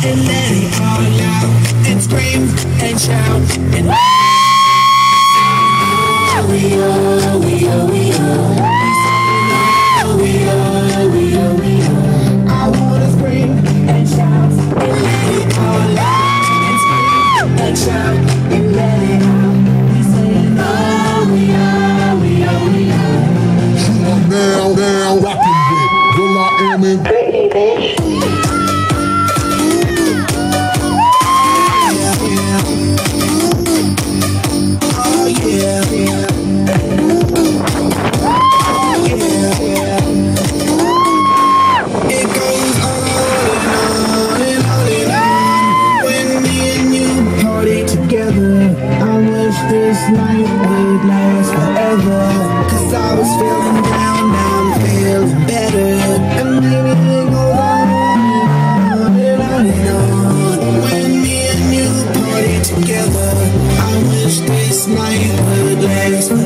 and let it all out, and scream and shout and we are, we are, we are. We are, we are, we are. I wanna scream and shout and let it all out, and scream and shout and let it out. We saying, oh, we are, we are, we are. You are now rocking with will.i.am and Britney, bitch. Oh yeah, yeah. It goes on and on and on. When me and you party together, I wish this night would last forever. 'Cause I was feeling down, now I'm feeling better. And maybe it goes on and on and on. When me and you party together, I wish this night would last forever.